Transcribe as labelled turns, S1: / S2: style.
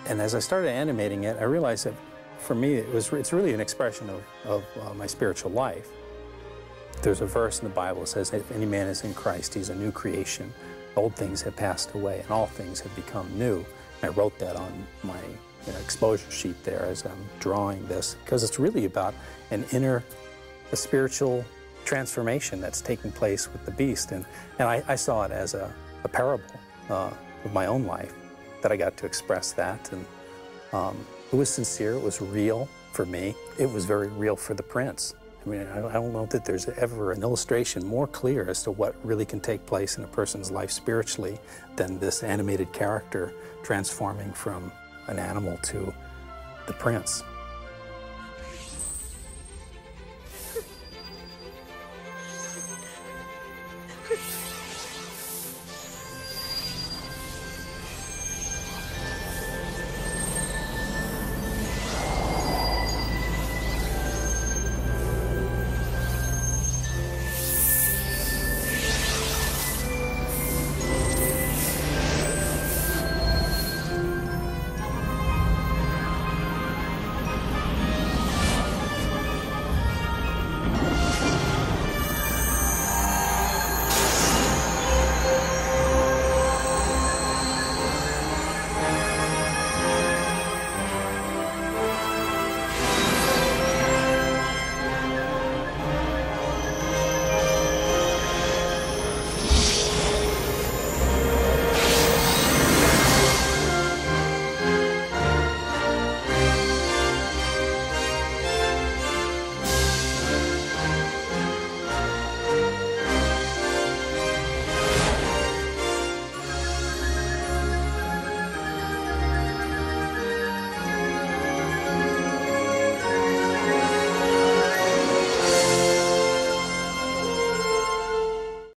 S1: And as I started animating it, I realized that for me, it's really an expression of my spiritual life. There's a verse in the Bible that says, if any man is in Christ, he's a new creation. Old things have passed away, and all things have become new. And I wrote that on my exposure sheet there as I'm drawing this, because it's really about a spiritual transformation that's taking place with the beast. And I saw it as a parable of my own life, that I got to express that. And it was sincere, it was real for me. It was very real for the prince. I mean, I don't know that there's ever an illustration more clear as to what really can take place in a person's life spiritually than this animated character transforming from an animal to the prince.